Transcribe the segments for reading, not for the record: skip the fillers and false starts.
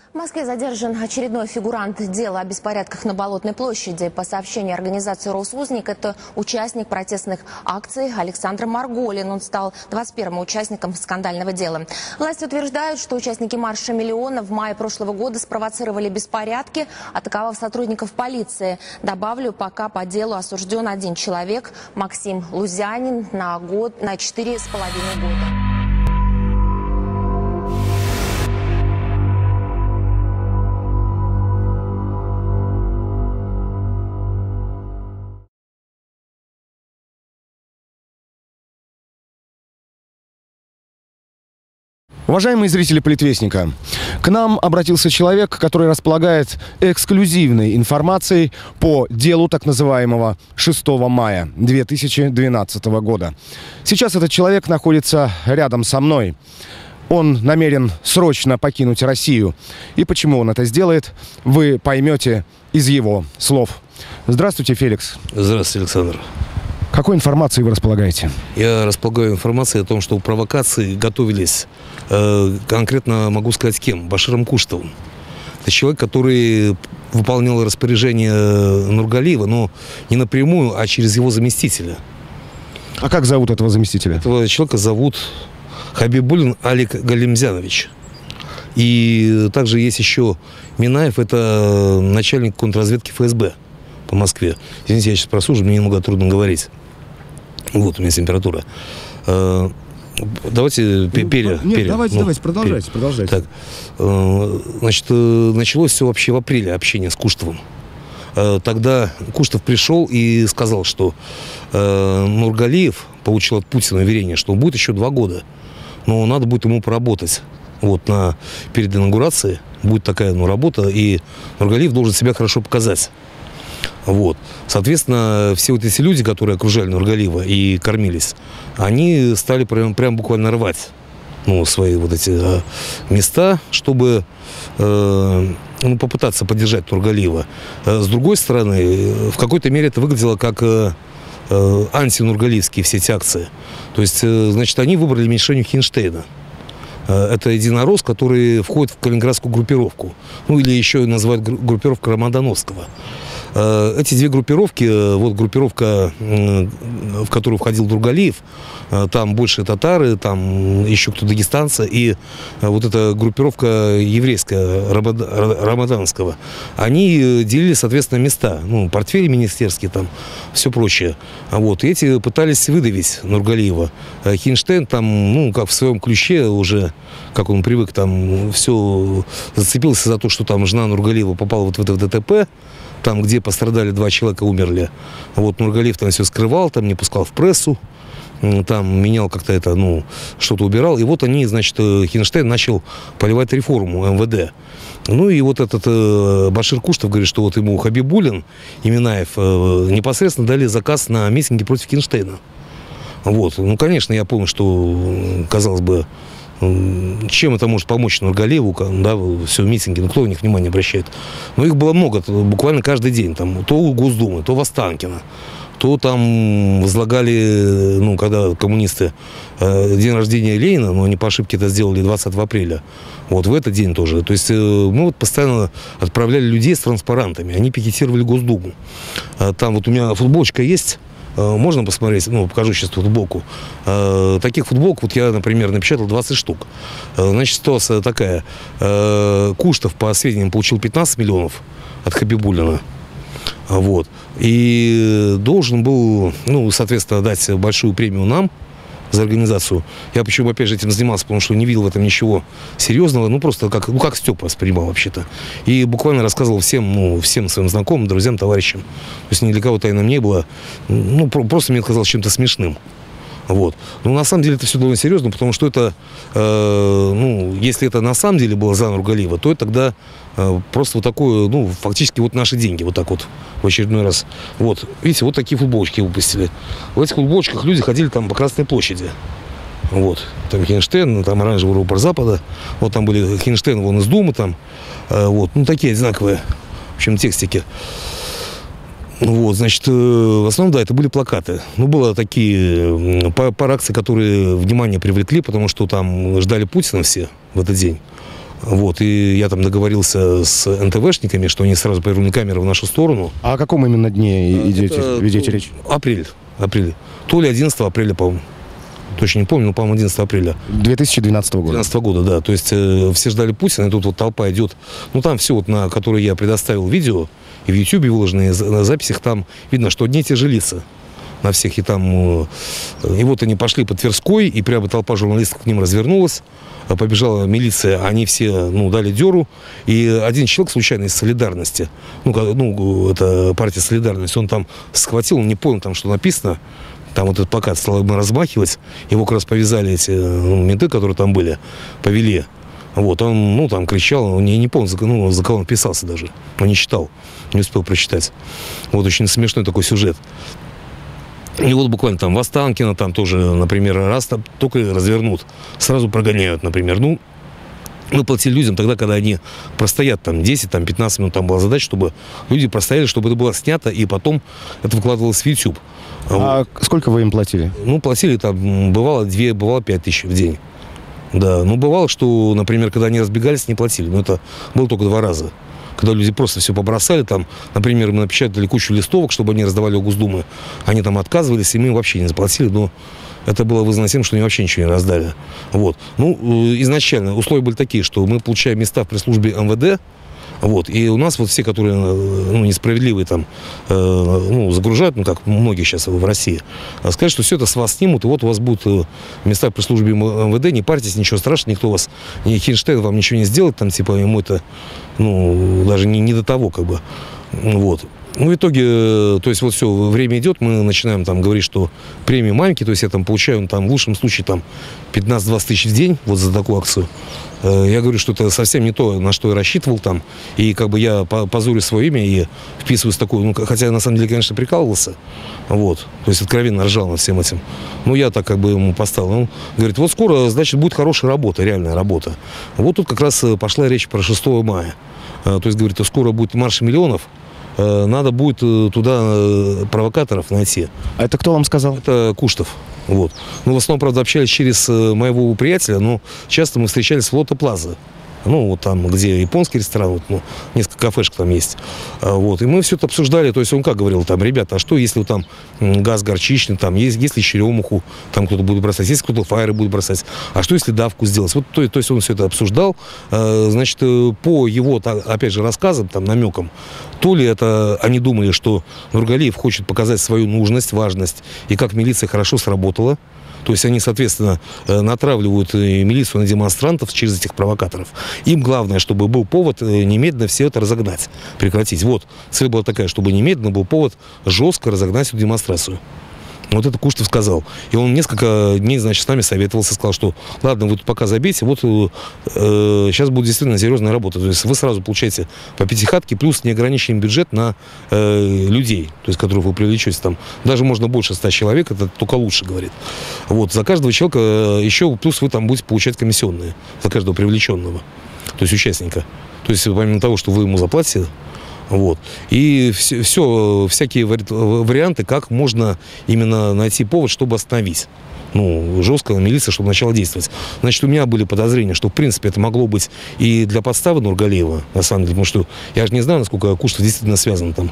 В Москве задержан очередной фигурант дела о беспорядках на Болотной площади. По сообщению организации «Росузник», это участник протестных акций Александр Марголин. Он стал 21-м участником скандального дела. Власти утверждают, что участники марша «Миллиона» в мае прошлого года спровоцировали беспорядки, атаковав сотрудников полиции. Добавлю, пока по делу осужден один человек – Максим Лузянин на 4,5 года. Уважаемые зрители «Политвестника», к нам обратился человек, который располагает эксклюзивной информацией по делу так называемого 6 мая 2012 года. Сейчас этот человек находится рядом со мной. Он намерен срочно покинуть Россию. И почему он это сделает, вы поймете из его слов. Здравствуйте, Феликс. Здравствуйте, Александр. Какой информацией вы располагаете? Я располагаю информацией о том, что провокации готовились, конкретно могу сказать, кем? Баширом Куштовым. Это человек, который выполнял распоряжение Нургалиева, но не напрямую, а через его заместителя. А как зовут этого заместителя? Этого человека зовут Хабибуллин Алик Галимзянович. И также есть еще Минаев, это начальник контрразведки ФСБ по Москве. Извините, я сейчас прослушаю, мне немного трудно говорить. Вот, у меня температура. Давайте давайте, продолжайте. Так, значит, началось все вообще в апреле общение с Куштовым. Тогда Куштов пришел и сказал, что Нургалиев получил от Путина уверение, что он будет еще 2 года, но надо будет ему поработать. Вот, перед инаугурацией будет такая работа, и Нургалиев должен себя хорошо показать. Вот. Соответственно, все вот эти люди, которые окружали Нургалиева и кормились, они стали прям буквально рвать свои вот эти места, чтобы попытаться поддержать Нургалиева. С другой стороны, в какой-то мере это выглядело как антинургалиевские все эти акции. То есть, значит, они выбрали мишенью Хинштейна. Это единорос, который входит в калининградскую группировку. Или еще называют группировку Рамадановского. Эти две группировки, вот группировка, в которую входил Нургалиев, там больше татары, там еще кто-то дагестанцы, и вот эта группировка еврейская, Рамаданского, они делили, соответственно, места, портфели министерские, там, все прочее. Вот, и эти пытались выдавить Нургалиева. Хинштейн там, как в своем ключе уже, как он привык, там, все зацепился за то, что там жена Нургалиева попала вот в это ДТП, там, где пострадали 2 человека, умерли. Вот Нургалиев там все скрывал, там не пускал в прессу, там менял как-то это, что-то убирал. И вот они, значит, Хинштейн начал поливать реформу МВД. И вот этот Башир Куштов говорит, что вот ему Хабибуллин и Минаев непосредственно дали заказ на митинги против Хинштейна. Вот. Конечно, я помню, что, казалось бы, чем это может помочь Нургалиеву, да, все митинги, кто на них внимание обращает. Но их было много, буквально каждый день. Там, то у Госдумы, то в Останкино, то там возлагали, когда коммунисты день рождения Ленина, но они по ошибке это сделали 20 апреля, вот в этот день тоже. То есть мы вот постоянно отправляли людей с транспарантами, они пикетировали Госдуму. Там вот у меня футболочка есть. Можно посмотреть, покажу сейчас футболку. Таких футболок, вот я, например, напечатал 20 штук. Значит, ситуация такая. Куштов, по сведениям, получил 15 миллионов от Хабибуллина. Вот. И должен был, соответственно, дать большую премию нам за организацию. Я почему, опять же, этим занимался, потому что не видел в этом ничего серьезного. Просто как Степа воспринимал вообще-то. И буквально рассказывал всем, всем своим знакомым, друзьям, товарищам. То есть ни для кого тайны не было. Просто мне это казалось чем-то смешным. Вот. Но на самом деле это все довольно серьезно, потому что это, если это на самом деле было за Нургалиева, то это тогда просто вот такое, фактически вот наши деньги, вот так вот в очередной раз. Вот, видите, вот такие футболочки выпустили. В этих футболочках люди ходили там по Красной площади. Вот, там Хинштейн, там оранжевый рупор Запада, вот там были Хинштейн, вон из Думы там, вот, такие одинаковые, в общем, текстики. Вот, значит, в основном, да, это были плакаты. Было такие пара акций, которые внимание привлекли, потому что там ждали Путина все в этот день. Вот, и я там договорился с НТВшниками, что они сразу повернули камеры в нашу сторону. А о каком именно дне ведете речь? Апрель. То ли 11 апреля, по-моему. Точно не помню, но, по-моему, 11 апреля. 2012 года. 2012 года, да. То есть все ждали Путина, и тут вот толпа идет. Ну, там все, вот, на которые я предоставил видео, и в Ютьюбе выложенные на записях, там видно, что одни и те же лица на всех. И там... И вот они пошли по Тверской, и прямо толпа журналистов к ним развернулась. Побежала милиция, они все, дали дёру. И один человек случайно из «Солидарности», это партия «Солидарность», он там схватил, он не понял, там, что написано. Там вот этот плакат стал ему размахивать. Его как раз повязали эти менты, которые там были, повели. Вот, он, там кричал, он не помню, за кого он писался даже. Он не читал, не успел прочитать. Вот очень смешной такой сюжет. И вот буквально там в Останкино там тоже, например, раз там только развернут, сразу прогоняют, например. Мы платили людям тогда, когда они простоят там 10-15 минут. Там была задача, чтобы люди простояли, чтобы это было снято, и потом это выкладывалось в YouTube. А сколько вы им платили? Платили там, бывало 2, бывало 5 тысяч в день. Да, бывало, что, например, когда они разбегались, не платили. Но это было только 2 раза. Когда люди просто все побросали, там, например, мы напечатали кучу листовок, чтобы они раздавали у Госдумы. Они там отказывались, и мы им вообще не заплатили, но это было вызвано тем, что они вообще ничего не раздали. Вот. Изначально условия были такие, что мы получаем места в пресс-службе МВД, вот, и у нас вот все, которые несправедливые там, загружают, как многие сейчас в России, сказать, что все это с вас снимут, и вот у вас будут места при службе МВД, не парьтесь, ничего страшного, никто вас, ни Хинштейн вам ничего не сделает, там, типа, ему это, даже не до того, как бы, вот. В итоге, то есть вот все, время идет, мы начинаем там говорить, что премии маленькие, то есть я там получаю там в лучшем случае там 15-20 тысяч в день вот за такую акцию. Я говорю, что это совсем не то, на что я рассчитывал там, и как бы я позорю свое имя и вписываюсь в такую, хотя я на самом деле, конечно, прикалывался, вот, то есть откровенно ржал над всем этим. Я так как бы ему поставил. Он говорит, вот скоро, значит, будет хорошая работа, реальная работа. Вот тут как раз пошла речь про 6 мая. То есть, говорит, скоро будет марш миллионов, надо будет туда провокаторов найти. А это кто вам сказал? Это Куштов. Вот. В основном, правда, общались через моего приятеля, но часто мы встречались в Лотто Плаза. Вот там, где японский ресторан, несколько кафешек там есть. Вот. И мы все это обсуждали. То есть он как говорил, там, ребята, а что, если там газ горчичный, там, если черемуху там кто-то будет бросать, если кто-то фаеры будет бросать, а что, если давку сделать? Вот, то есть он все это обсуждал. Значит, по его, опять же, рассказам, там, намекам, то ли это они думали, что Нургалиев хочет показать свою нужность, важность, и как милиция хорошо сработала. То есть они, соответственно, натравливают милицию на демонстрантов через этих провокаторов. Им главное, чтобы был повод немедленно все это разогнать, прекратить. Вот, цель была такая, чтобы немедленно был повод жестко разогнать эту демонстрацию. Вот это Куштов сказал. И он несколько дней, значит, с нами советовался, сказал, что ладно, вы тут пока забейте, вот сейчас будет действительно серьезная работа. То есть вы сразу получаете по пятихатке плюс неограниченный бюджет на людей, то есть которых вы привлечете там. Даже можно больше 100 человек, это только лучше, говорит. Вот, за каждого человека еще плюс вы там будете получать комиссионные, за каждого привлеченного, то есть участника. То есть помимо того, что вы ему заплатите, вот. И всякие варианты, как можно именно найти повод, чтобы остановить. Жестко милиция, чтобы начала действовать. Значит, у меня были подозрения, что, в принципе, это могло быть и для подставы Нургалиева, на самом деле, потому что я же не знаю, насколько Куштов действительно связан там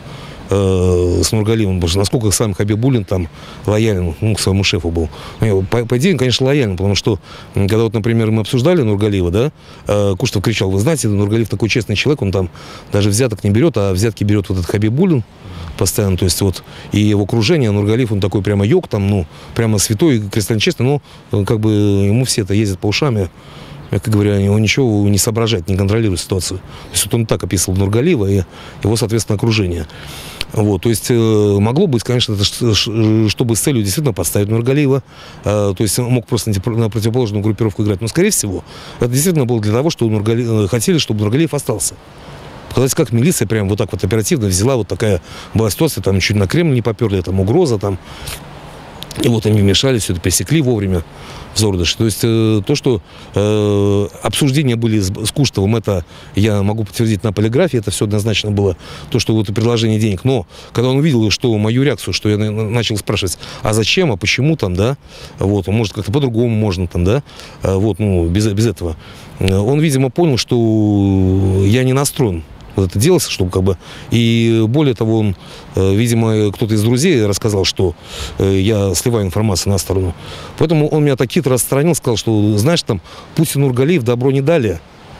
с Нургалиевым, потому что насколько сам Хабибуллин там лоялен к своему шефу был. По идее, конечно, лоялен, потому что, когда вот, например, мы обсуждали Нургалиева, да, Куштов кричал, вы знаете, Нургалиев такой честный человек, он там даже взяток не берет, а взятки берет вот этот Хабибуллин постоянно, то есть вот, и его окружение, Нургалиев, он такой прямо йог там, прямо святой, кристально честный, но как бы ему все это ездят по ушам, мягко говоря, он ничего не соображает, не контролирует ситуацию. То есть вот он так описывал Нургалиева и его, соответственно, окружение. Вот, то есть могло быть, конечно, это, чтобы с целью действительно подставить Нургалиева, то есть он мог просто на противоположную группировку играть, но, скорее всего, это действительно было для того, что хотели, чтобы Нургалиев остался. Показать, как милиция прям вот так вот оперативно взяла, вот такая была ситуация, там чуть на Кремль не поперли, там угроза, там И вот они вмешались, все это пресекли вовремя в зародыше. То есть то, что обсуждения были с Куштовым, это я могу подтвердить на полиграфии, это все однозначно было, то, что вот предложение денег. Но когда он увидел, что мою реакцию, что я начал спрашивать, а зачем, а почему там, да, вот, может как-то по-другому можно там, да, вот, ну, без этого. Он, видимо, понял, что я не настроен вот это делался, чтобы как бы... И более того, он, видимо, кто-то из друзей рассказал, что я сливаю информацию на сторону. Поэтому он меня так хитро отстранил, сказал, что, знаешь, там, Путин, Нургалиев добро не дали.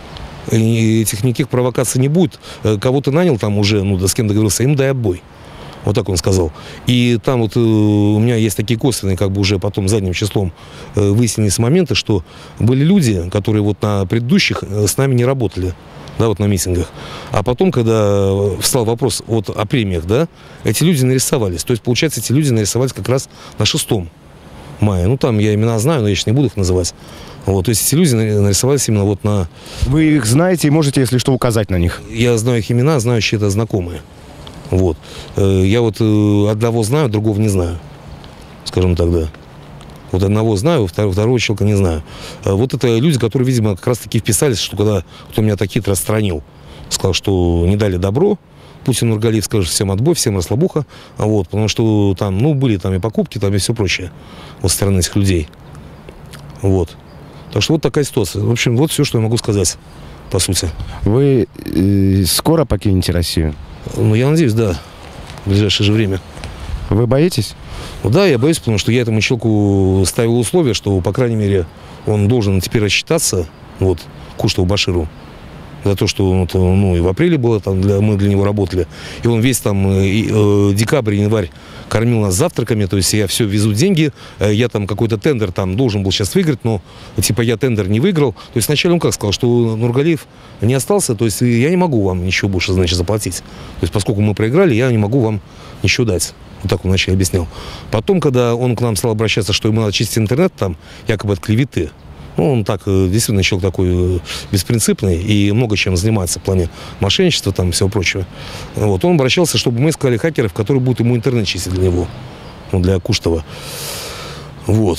И этих никаких провокаций не будет. Кого ты нанял там уже, ну, да с кем договорился, им дай отбой. Вот так он сказал. И там вот у меня есть такие косвенные, как бы уже потом задним числом выяснились моменты, что были люди, которые вот на предыдущих с нами не работали. Да, вот на митингах. А потом, когда встал вопрос вот о премиях, да, эти люди нарисовались. То есть, получается, эти люди нарисовались как раз на 6 мая. Ну, там я имена знаю, но я сейчас не буду их называть. Вот, то есть, эти люди нарисовались именно вот на... Вы их знаете и можете, если что, указать на них? Я знаю их имена, знаю чьи-то знакомые. Вот. Я вот одного знаю, другого не знаю. Скажем так, да. Вот одного знаю, второго человека не знаю. Вот это люди, которые, видимо, как раз-таки вписались, что когда кто меня так хитро отстранил, сказал, что не дали добро, Путин, Нургалиев скажет всем отбой, всем расслабуха, вот, потому что там, ну, были там и покупки, там и все прочее вот со стороны этих людей. Вот. Так что вот такая ситуация. В общем, вот все, что я могу сказать, по сути. Вы скоро покинете Россию? Ну, я надеюсь, да, в ближайшее же время. Вы боитесь? Ну да, я боюсь, потому что я этому человеку ставил условие, что, по крайней мере, он должен теперь рассчитаться, вот, Куштову Баширу, за то, что вот, ну, и в апреле было, там, мы для него работали, и он весь там декабрь, январь кормил нас завтраками, то есть я все везу деньги, я там какой-то тендер там должен был сейчас выиграть, но типа я тендер не выиграл. То есть вначале он как сказал, что Нургалиев не остался, то есть я не могу вам ничего больше, значит, заплатить. То есть поскольку мы проиграли, я не могу вам ничего дать. Вот так он вначале объяснял. Потом, когда он к нам стал обращаться, что ему надо чистить интернет там, якобы от клеветы, ну, он так, действительно, человек такой беспринципный и много чем занимается в плане мошенничества там и всего прочего. Вот, он обращался, чтобы мы искали хакеров, которые будут ему интернет чистить для него, ну, для Куштова. Вот.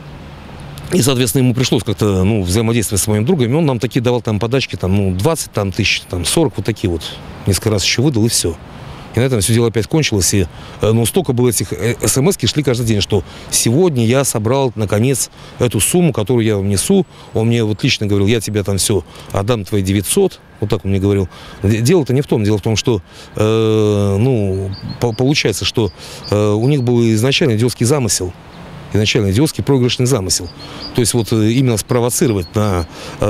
И, соответственно, ему пришлось как-то, ну, взаимодействовать с моим другом, и он нам такие давал там подачки, там, ну, 20 там, тысяч, там, 40, вот такие вот. Несколько раз еще выдал, и все. И на этом все дело опять кончилось. И, ну, столько было этих смс-ки, шли каждый день, что сегодня я собрал, наконец, эту сумму, которую я вам несу. Он мне вот лично говорил, я тебе там все отдам, твои 900. Вот так он мне говорил. Дело-то не в том. Дело в том, что, ну, получается, что у них был изначально идиотский замысел. Изначально идиотский проигрышный замысел. То есть вот именно спровоцировать на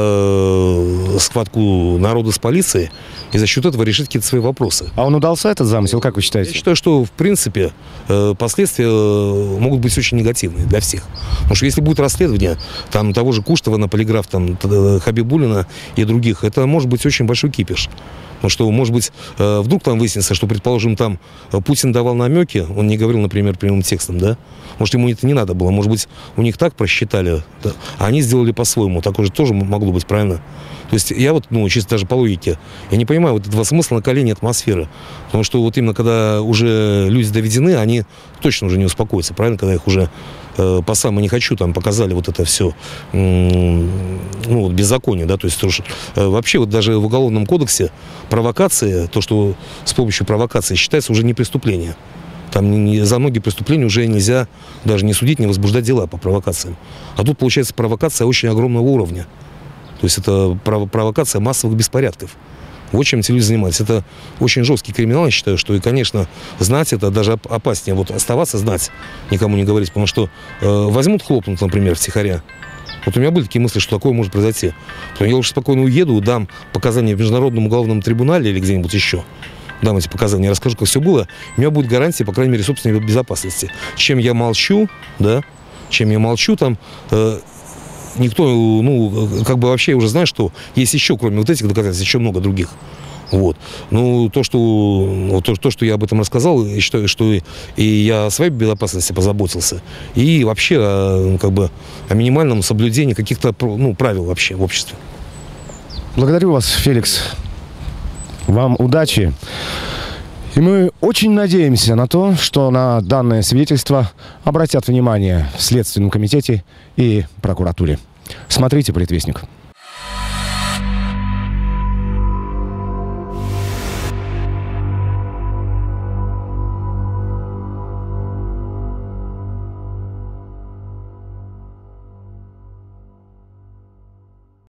схватку народа с полицией и за счет этого решить какие-то свои вопросы. А он удался, этот замысел, как вы считаете? Я считаю, что в принципе последствия могут быть очень негативные для всех. Потому что если будет расследование там, того же Куштова на полиграф, там, Хабибуллина и других, это может быть очень большой кипиш. Потому что, может быть, вдруг там выяснится, что, предположим, там Путин давал намеки, он не говорил, например, прямым текстом, да? Может, ему это не надо было, может быть, у них так просчитали, да? А они сделали по-своему, такое же тоже могло быть, правильно? То есть я вот, ну, чисто даже по логике, я не понимаю вот этого смысла накаления атмосферы. Потому что вот именно когда уже люди доведены, они точно уже не успокоятся, правильно? Когда их уже по самому не хочу, там показали вот это все, ну, вот беззаконие, да, то есть вообще вот даже в Уголовном кодексе провокация, то, что с помощью провокации считается уже не преступление. Там за многие преступления уже нельзя даже не судить, не возбуждать дела по провокациям. А тут получается провокация очень огромного уровня. То есть это провокация массовых беспорядков. Вот чем эти люди занимались. Это очень жесткий криминал, я считаю, что и, конечно, знать это даже опаснее. Вот оставаться знать, никому не говорить, потому что возьмут, хлопнут, например, втихаря. Вот у меня были такие мысли, что такое может произойти. Потом я лучше спокойно уеду, дам показания в Международном уголовном трибунале или где-нибудь еще. Дам эти показания, расскажу, как все было. У меня будет гарантия, по крайней мере, собственной безопасности. Чем я молчу, да, чем я молчу, там... Никто, ну, как бы вообще уже знает, что есть еще, кроме вот этих доказательств, еще много других. Вот. Ну, то, что я об этом рассказал, я считаю, что и я о своей безопасности позаботился, и вообще, как бы, о минимальном соблюдении каких-то, ну, правил вообще в обществе. Благодарю вас, Феликс. Вам удачи. И мы очень надеемся на то, что на данное свидетельство обратят внимание в Следственном комитете и прокуратуре. Смотрите «Политвестник».